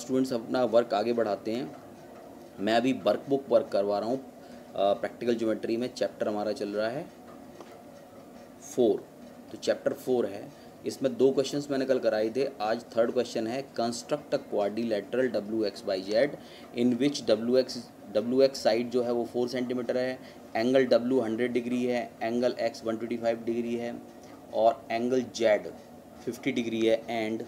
Students अपना work आगे बढ़ाते हैं। मैं अभी वर्कबुक वर्क करवा रहा हूँ प्रैक्टिकल ज्योमेट्री में। चैप्टर हमारा चल रहा है 4, तो चैप्टर 4 है। इसमें 2 क्वेश्चंस मैंने कल कराए थे। आज थर्ड क्वेश्चन है, construct a quadrilateral WX/Z in which WX side जो है वो 4 सेंटीमीटर है, एंगल W 100 डिग्री है, एंगल X 125 डिग्री है और एंगल Z 50 डिग्री है एंड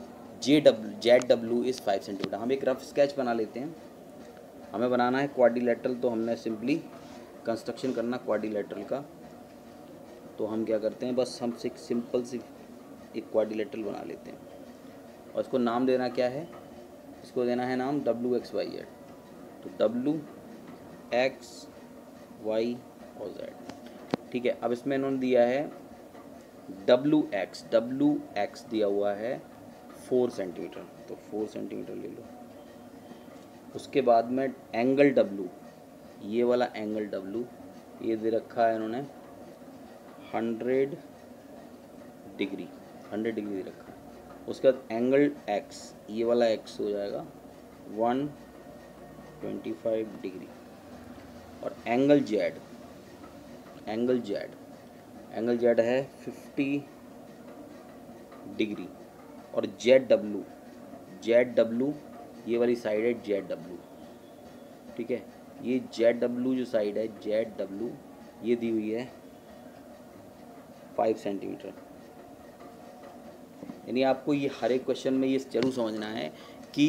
ZW इज़ 5 सेंटीमीटर। हम एक रफ स्केच बना लेते हैं। हमें बनाना है क्वाड्रिलेटरल, तो हमने सिंपली कंस्ट्रक्शन करना क्वाड्रिलेटरल का। तो हम क्या करते हैं, बस हम सिंपल सी एक क्वाड्रिलेटरल बना लेते हैं और इसको नाम देना क्या है, इसको देना है नाम WX/Y/Z। तो WX, Y और Z, ठीक है। अब इसमें इन्होंने दिया है WX दिया हुआ है 4 सेंटीमीटर, तो 4 सेंटीमीटर ले लो। उसके बाद में एंगल W, ये वाला एंगल W ये दे रखा है इन्होंने 100 डिग्री दे रखा है। उसके बाद एंगल X, ये वाला X हो जाएगा 125 डिग्री और एंगल Z है 50 डिग्री और ZW ये वाली साइड है ZW, ठीक है। ये ZW जो साइड है ZW ये दी हुई है 5 सेंटीमीटर। यानी आपको ये हर एक क्वेश्चन में ये जरूर समझना है कि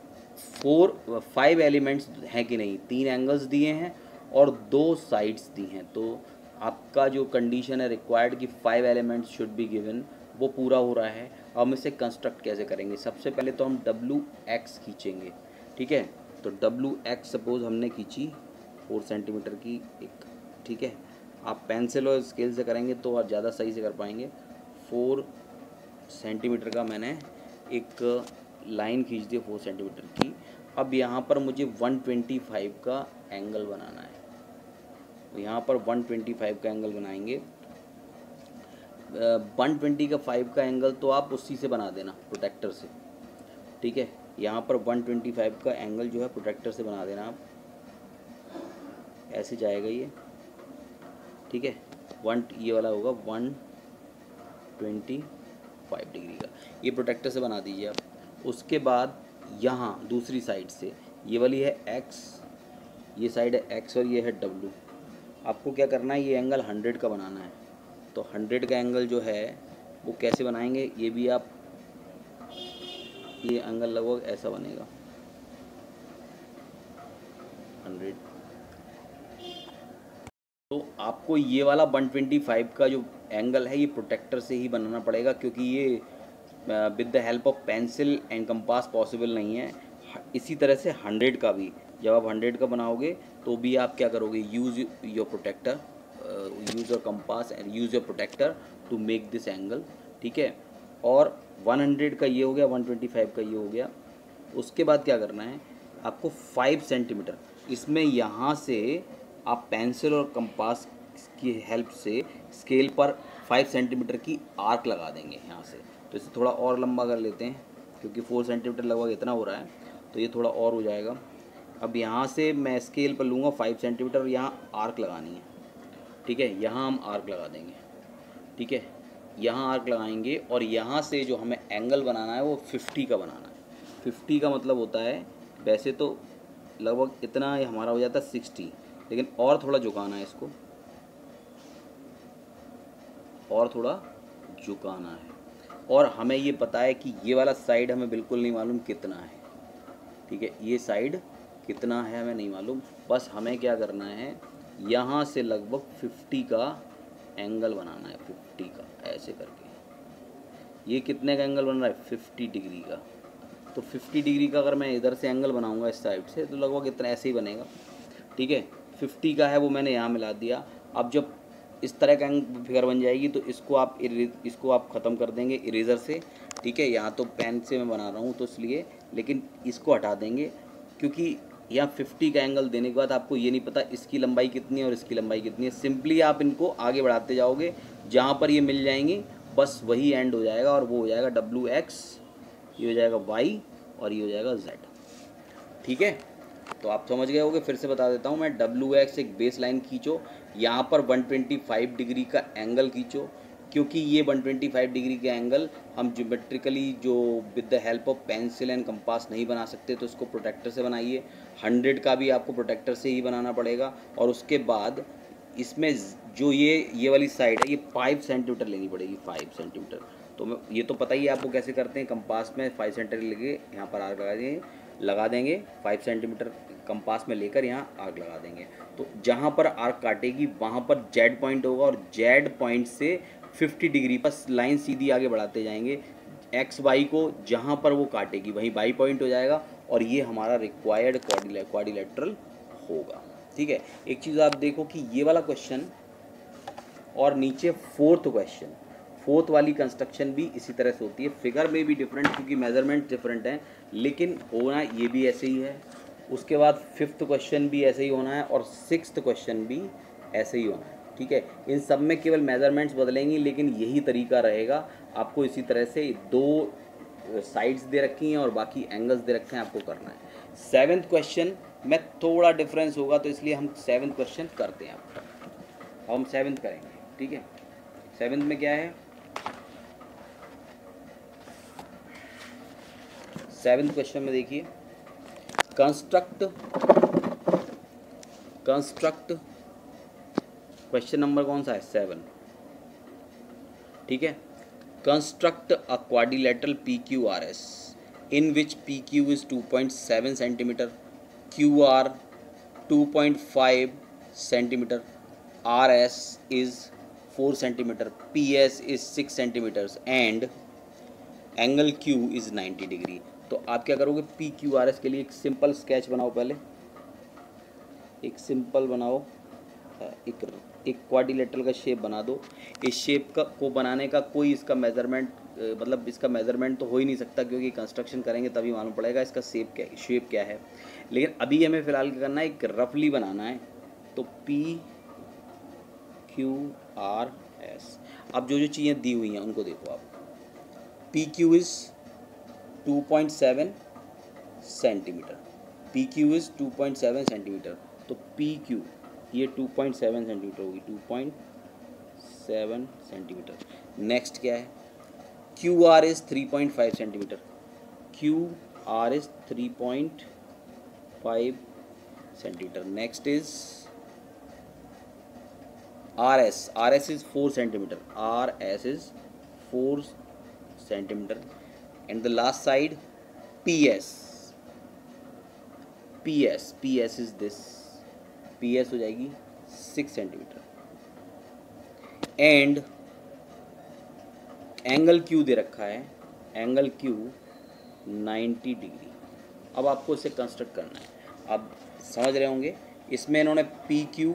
5 एलिमेंट्स हैं कि नहीं, 3 एंगल्स दिए हैं और 2 साइड्स दी हैं। तो आपका जो कंडीशन है रिक्वायर्ड कि 5 एलिमेंट्स शुड बी गिवन, वो पूरा हो रहा है। अब हम इसे कंस्ट्रक्ट कैसे करेंगे, सबसे पहले तो हम WX खींचेंगे, ठीक है। तो WX सपोज हमने खींची 4 सेंटीमीटर की एक, ठीक है। आप पेंसिल और स्केल से करेंगे तो आप ज़्यादा सही से कर पाएंगे। 4 सेंटीमीटर का मैंने एक लाइन खींच दी 4 सेंटीमीटर की। अब यहाँ पर मुझे 125 का एंगल बनाना है, तो यहाँ पर 125 का एंगल बनाएंगे। 125 का एंगल तो आप उसी से बना देना, प्रोटेक्टर से, ठीक है। यहाँ पर 125 का एंगल जो है प्रोटेक्टर से बना देना आप, ऐसे जाएगा ये, ठीक है। ये वाला होगा 125 डिग्री का, ये प्रोटेक्टर से बना दीजिए आप। उसके बाद यहाँ दूसरी साइड से ये वाली है X, ये साइड है X और ये है W। आपको क्या करना है, ये एंगल 100 का बनाना है। तो 100 का एंगल जो है वो कैसे बनाएंगे, ये भी आप, ये एंगल लगभग ऐसा बनेगा 100। तो आपको ये वाला 125 का जो एंगल है ये प्रोटेक्टर से ही बनाना पड़ेगा, क्योंकि ये with the help of pencil and compass possible नहीं है। इसी तरह से 100 का भी, जब आप 100 का बनाओगे तो भी आप क्या करोगे, use your protractor, use your compass and use your protractor to make this angle, ठीक है। और 100 का ये हो गया, 125 का ये हो गया। उसके बाद क्या करना है आपको, 5 सेंटीमीटर इसमें यहाँ से आप पेंसिल और कंपास की हेल्प से स्केल पर 5 सेंटीमीटर की आर्क लगा देंगे यहाँ से। तो इसे थोड़ा और लंबा कर लेते हैं, क्योंकि 4 सेंटीमीटर लगभग इतना हो रहा है, तो ये थोड़ा और हो जाएगा। अब यहाँ से मैं स्केल पर लूँगा 5 सेंटीमीटर और यहाँ आर्क लगानी है, ठीक है। यहाँ हम आर्क लगा देंगे, ठीक है। यहाँ आर्क लगाएंगे और यहाँ से जो हमें एंगल बनाना है वो 50 का बनाना है। 50 का मतलब होता है, वैसे तो लगभग इतना हमारा हो जाता है 60, लेकिन और थोड़ा झुकाना है इसको, और थोड़ा झुकाना है। और हमें ये पता है कि ये वाला साइड हमें बिल्कुल नहीं मालूम कितना है, ठीक है। ये साइड कितना है हमें नहीं मालूम, बस हमें क्या करना है, यहाँ से लगभग 50 का एंगल बनाना है, 50 का ऐसे करके। ये कितने का एंगल बन रहा है, 50 डिग्री का। तो 50 डिग्री का अगर मैं इधर से एंगल बनाऊंगा इस साइड से, तो लगभग इतना ऐसे ही बनेगा, ठीक है। 50 का है वो मैंने यहाँ मिला दिया। अब जब इस तरह का फिगर बन जाएगी तो इसको आप ख़त्म कर देंगे इरेज़र से, ठीक है। यहाँ तो पेन से मैं बना रहा हूँ तो इसलिए, लेकिन इसको हटा देंगे, क्योंकि यहाँ 50 का एंगल देने के बाद आपको ये नहीं पता इसकी लंबाई कितनी है और इसकी लंबाई कितनी है। सिंपली आप इनको आगे बढ़ाते जाओगे, जहाँ पर ये मिल जाएंगी बस वही एंड हो जाएगा, और वो हो जाएगा WX, ये हो जाएगा Y और ये हो जाएगा Z। ठीक है, तो आप समझ गए होगे। फिर से बता देता हूँ मैं, WX एक बेस लाइन खींचो, यहाँ पर 125 डिग्री का एंगल खींचो, क्योंकि ये 125 डिग्री का एंगल हम ज्योमेट्रिकली जो with the help of pencil and compass नहीं बना सकते, तो इसको प्रोटेक्टर से बनाइए। 100 का भी आपको प्रोटेक्टर से ही बनाना पड़ेगा। और उसके बाद इसमें जो ये वाली साइड है, ये 5 सेंटीमीटर लेनी पड़ेगी, 5 सेंटीमीटर। तो मैं ये तो पता ही है आपको कैसे करते हैं, कंपास में 5 सेंटीमीटर लेके यहाँ पर आर्क लगा देंगे 5 सेंटीमीटर कंपास में लेकर यहाँ आर्क लगा देंगे। तो जहाँ पर आर्क काटेगी वहाँ पर जेड पॉइंट होगा, और जेड पॉइंट से 50 डिग्री पर लाइन सीधी आगे बढ़ाते जाएंगे। एक्स वाई को जहाँ पर वो काटेगी वहीं वाई पॉइंट हो जाएगा, और ये हमारा रिक्वायर्ड क्वाड्रिलेटरल होगा। ठीक है, एक चीज़ आप देखो कि ये वाला क्वेश्चन और नीचे फोर्थ वाली कंस्ट्रक्शन भी इसी तरह से होती है। फिगर में भी डिफरेंट, क्योंकि मेजरमेंट डिफरेंट हैं, लेकिन होना ये भी ऐसे ही है। उसके बाद 5th क्वेश्चन भी ऐसे ही होना है, और 6th क्वेश्चन भी ऐसे ही होना है। ठीक है, इन सब में केवल मेजरमेंट्स बदलेंगी, लेकिन यही तरीका रहेगा। आपको इसी तरह से 2 साइड्स दे रखी हैं और बाकी एंगल्स दे रखे हैं, आपको करना है। 7th क्वेश्चन में थोड़ा डिफरेंस होगा, तो इसलिए हम 7th क्वेश्चन करते हैं। अब हम 7th करेंगे। ठीक है, 7th में क्या है, 7th क्वेश्चन में देखिए, कंस्ट्रक्ट क्वेश्चन नंबर कौन सा है, 7। ठीक है, construct a quadrilateral PQRS in which PQ is 2.7 centimeter, QR 2.5 centimeter, RS is 4 centimeter, PS is 6 centimeters and angle Q is 90 degree. तो आप क्या करोगे, PQRS के लिए एक सिंपल स्केच बनाओ। पहले एक सिंपल बनाओ, एक क्वाड्रिलेटरल का शेप बना दो। इस शेप को बनाने का कोई इसका मेज़रमेंट, मतलब इसका मेज़रमेंट तो हो ही नहीं सकता, क्योंकि कंस्ट्रक्शन करेंगे तभी मालूम पड़ेगा इसका शेप क्या है। लेकिन अभी हमें फ़िलहाल क्या करना है, एक रफली बनाना है। तो PQRS, अब जो चीज़ें दी हुई हैं उनको देखो आप। PQ is 2.7 centimetre, PQ is 2.7 centimetre. तो PQ ये 2.7 सेंटीमीटर होगी, 2.7 सेंटीमीटर। नेक्स्ट क्या है, QR is 3.5 centimetre, QR is 3.5 centimetre. Next is RS is 4 centimetre, RS is 4 centimetre. And the last side PS is this, PS हो जाएगी 6 centimetre. And angle Q दे रखा है, एंगल Q 90 डिग्री। अब आपको इसे कंस्ट्रक्ट करना है। आप समझ रहे होंगे, इसमें इन्होंने PQ,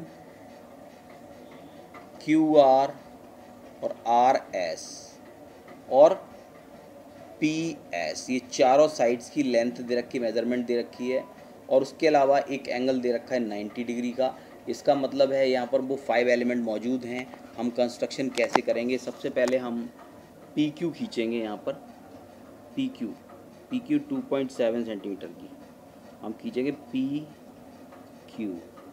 QR और RS और PS, ये चारों साइड्स की लेंथ दे रखी, मेजरमेंट दे रखी है, और उसके अलावा एक एंगल दे रखा है 90 डिग्री का। इसका मतलब है यहाँ पर वो 5 एलिमेंट मौजूद हैं। हम कंस्ट्रक्शन कैसे करेंगे, सबसे पहले हम PQ खींचेंगे। यहाँ पर PQ 2.7 सेंटीमीटर की हम खींचेंगे, PQ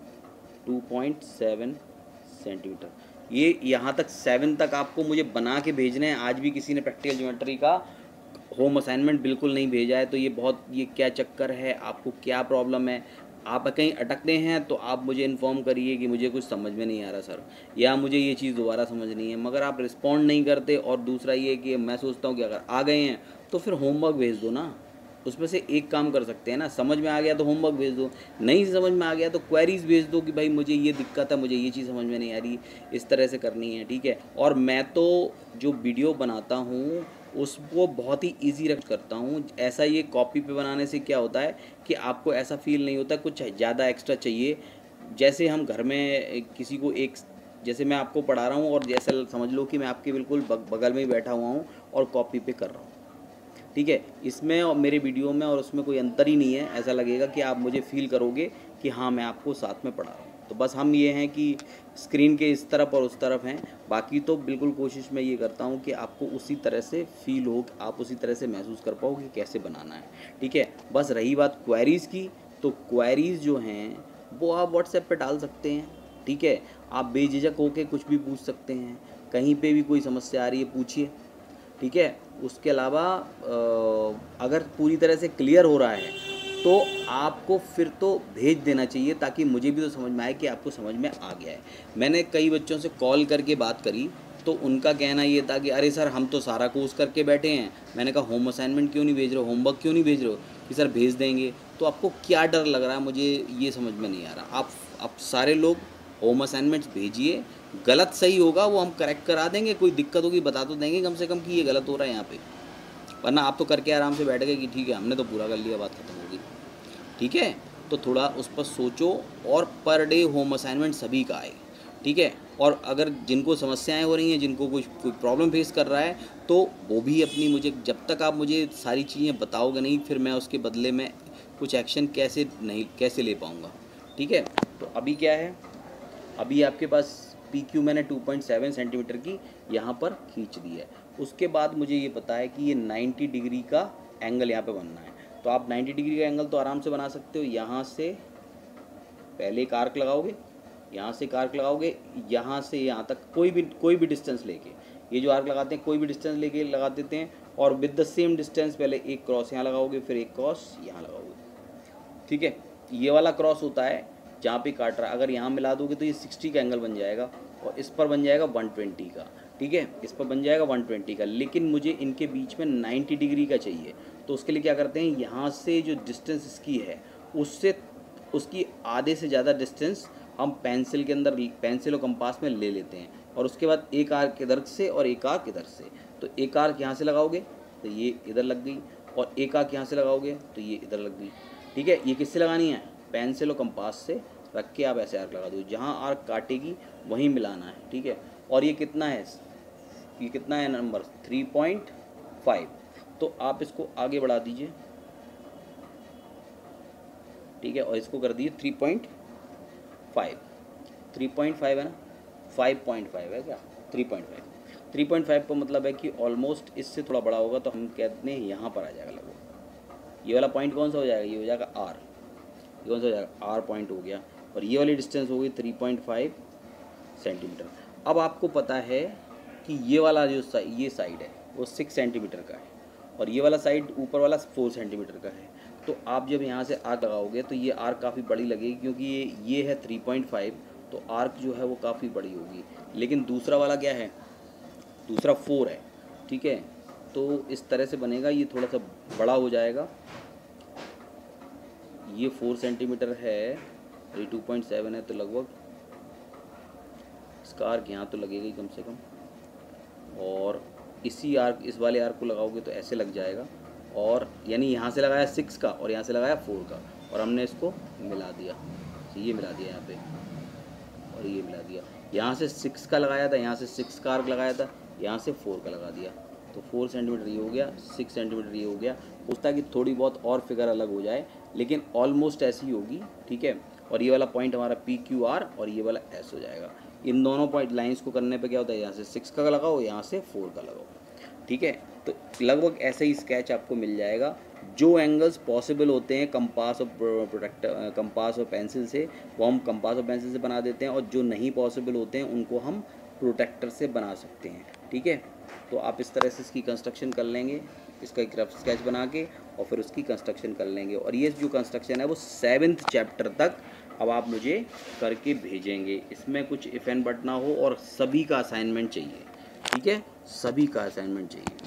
2.7 सेंटीमीटर। ये यहाँ तक 7 तक आपको मुझे बना के भेजने हैं। आज भी किसी ने प्रैक्टिकल ज्योमेट्री का होम असाइनमेंट बिल्कुल नहीं भेजा है, तो ये क्या चक्कर है, आपको क्या प्रॉब्लम है, आप कहीं अटकते हैं तो आप मुझे इन्फॉर्म करिए कि मुझे कुछ समझ में नहीं आ रहा सर, या मुझे ये चीज़ दोबारा समझनी है। मगर आप रिस्पॉन्ड नहीं करते। और दूसरा ये कि मैं सोचता हूँ कि अगर आ गए हैं तो फिर होमवर्क भेज दो ना। उसमें से एक काम कर सकते हैं ना, समझ में आ गया तो होमवर्क भेज दो, नहीं समझ में आ गया तो क्वेरीज भेज दो कि भाई मुझे ये दिक्कत है, मुझे ये चीज़ समझ में नहीं आ रही, इस तरह से करनी है। ठीक है, और मैं तो जो वीडियो बनाता हूँ उसको बहुत ही इजी रख करता हूँ। ऐसा ये कॉपी पे बनाने से क्या होता है कि आपको ऐसा फील नहीं होता कुछ ज़्यादा एक्स्ट्रा चाहिए। जैसे हम घर में किसी को जैसे मैं आपको पढ़ा रहा हूँ, और जैसा समझ लो कि मैं आपके बिल्कुल बगल में ही बैठा हुआ हूँ और कॉपी पे कर रहा हूँ। ठीक है, इसमें और मेरे वीडियो में और उसमें कोई अंतर ही नहीं है। ऐसा लगेगा कि आप मुझे फील करोगे कि हाँ मैं आपको साथ में पढ़ा रहा हूँ। तो बस हम ये हैं कि स्क्रीन के इस तरफ और उस तरफ हैं, बाकी तो बिल्कुल कोशिश मैं ये करता हूँ कि आपको उसी तरह से फील हो, आप उसी तरह से महसूस कर पाओ कि कैसे बनाना है, ठीक है। बस रही बात क्वेरीज़ की, तो क्वेरीज़ जो हैं वो आप व्हाट्सएप पे डाल सकते हैं, ठीक है। आप बेझिझक होके कुछ भी पूछ सकते हैं, कहीं पे भी कोई समस्या आ रही है पूछिए, ठीक है। उसके अलावा अगर पूरी तरह से क्लियर हो रहा है तो आपको फिर तो भेज देना चाहिए, ताकि मुझे भी तो समझ में आए कि आपको समझ में आ गया है। मैंने कई बच्चों से कॉल करके बात करी, तो उनका कहना ये था कि अरे सर हम तो सारा कोर्स करके बैठे हैं। मैंने कहा होम असाइनमेंट क्यों नहीं भेज रहे हो, होमवर्क क्यों नहीं भेज रहे हो, कि सर भेज देंगे। तो आपको क्या डर लग रहा है, मुझे ये समझ में नहीं आ रहा। आप सारे लोग होम असाइनमेंट्स भेजिए, गलत सही होगा वो हम करेक्ट करा देंगे, कोई दिक्कत होगी बता तो देंगे कम से कम कि ये गलत हो रहा है यहाँ पे, वरना आप तो करके आराम से बैठ गए कि ठीक है हमने तो पूरा कर लिया, बात खत्म होगी, ठीक है। तो थोड़ा उस पर सोचो, और पर डे होम असाइनमेंट सभी का आए, ठीक है। और अगर जिनको समस्याएं हो रही हैं, जिनको कोई प्रॉब्लम फेस कर रहा है, तो वो भी अपनी, मुझे जब तक आप मुझे सारी चीज़ें बताओगे नहीं, फिर मैं उसके बदले में कुछ एक्शन कैसे ले पाऊँगा, ठीक है। तो अभी क्या है, अभी आपके पास PQ मैंने 2.7 सेंटीमीटर की यहाँ पर खींच दी है। उसके बाद मुझे ये पता है कि ये 90 डिग्री का एंगल यहाँ पे बनना है। तो आप 90 डिग्री का एंगल तो आराम से बना सकते हो। यहाँ से पहले एक आर्क लगाओगे, यहाँ से एक आर्क लगाओगे, यहाँ से यहाँ तक कोई भी डिस्टेंस लेके, ये जो आर्क लगाते हैं कोई भी डिस्टेंस लेके लगा देते हैं, और विद द सेम डिस्टेंस पहले एक क्रॉस यहाँ लगाओगे, फिर एक क्रॉस यहाँ लगाओगे, ठीक है। ये वाला क्रॉस होता है जहाँ पे काट रहा है, अगर यहाँ मिला दोगे तो ये 60 का एंगल बन जाएगा, और इस पर बन जाएगा 120 का, ठीक है। इस पर बन जाएगा 120 का, लेकिन मुझे इनके बीच में 90 डिग्री का चाहिए। तो उसके लिए क्या करते हैं, यहाँ से जो डिस्टेंस इसकी है उससे उसकी आधे से ज़्यादा डिस्टेंस हम पेंसिल के अंदर, पेंसिल और कंपास में ले लेते हैं, और उसके बाद एक आर्क इधर से और एक आर्क इधर से। तो एक आर्क यहाँ से लगाओगे तो ये इधर लग गई, और एक आर्क यहाँ से लगाओगे तो ये इधर लग गई, ठीक है। ये किससे लगानी है, पेंसिल और कंपास से रख के आप ऐसे आर्क लगा दो, जहाँ आर्क काटेगी वहीं मिलाना है, ठीक है। और ये कितना है नंबर 3.5। तो आप इसको आगे बढ़ा दीजिए, ठीक है, और इसको कर दीजिए 3.5। 3.5 है ना, 5.5 है क्या, 3.5 का मतलब है कि ऑलमोस्ट इससे थोड़ा बड़ा होगा, तो हम कहते हैं यहाँ पर आ जाएगा लगभग। ये वाला पॉइंट कौन सा हो जाएगा, ये हो जाएगा R। ये कौन सा हो जाएगा, R पॉइंट हो गया, और ये वाली डिस्टेंस हो गई 3.5 सेंटीमीटर। अब आपको पता है कि ये वाला जो ये साइड है वो 6 सेंटीमीटर का है, और ये वाला साइड ऊपर वाला 4 सेंटीमीटर का है। तो आप जब यहाँ से आर्क लगाओगे तो ये आर्क काफ़ी बड़ी लगेगी, क्योंकि ये है 3.5, तो आर्क जो है वो काफ़ी बड़ी होगी। लेकिन दूसरा वाला क्या है, दूसरा 4 है, ठीक है। तो इस तरह से बनेगा, ये थोड़ा सा बड़ा हो जाएगा। ये 4 सेंटीमीटर है, ये 2.7 है, तो लगभग इसका आर्क यहाँ तो लगेगा ही कम से कम, और इसी आर्क, इस वाले आर्क को लगाओगे तो ऐसे लग जाएगा, और यानी यहाँ से लगाया 6 का और यहाँ से लगाया 4 का, और हमने इसको मिला दिया, ये मिला दिया यहाँ पे, और ये मिला दिया। यहाँ से 6 का लगाया था, यहाँ से 6 का आर्क लगाया था, यहाँ से 4 का लगा दिया, तो 4 सेंटीमीटर ये हो गया, 6 सेंटीमीटर ये हो गया। होता है कि थोड़ी बहुत और फिगर अलग हो जाए, लेकिन ऑलमोस्ट ऐसी ही होगी, ठीक है। और ये वाला पॉइंट हमारा PQR और ये वाला S हो जाएगा। इन दोनों पॉइंट लाइंस को करने पे क्या होता है, यहाँ से 6 का लगाओ, यहाँ से 4 का लगाओ, ठीक है। तो लगभग ऐसे ही स्केच आपको मिल जाएगा। जो एंगल्स पॉसिबल होते हैं कंपास और पेंसिल से, वो हम कंपास और पेंसिल से बना देते हैं, और जो नहीं पॉसिबल होते हैं उनको हम प्रोटेक्टर से बना सकते हैं, ठीक है। तो आप इस तरह से इसकी कंस्ट्रक्शन कर लेंगे, इसका एक रफ स्केच बना के, और फिर उसकी कंस्ट्रक्शन कर लेंगे। और ये जो कंस्ट्रक्शन है वो 7th चैप्टर तक अब आप मुझे करके भेजेंगे। इसमें कुछ इफ एंड बट ना हो, और सभी का असाइनमेंट चाहिए, ठीक है, सभी का असाइनमेंट चाहिए।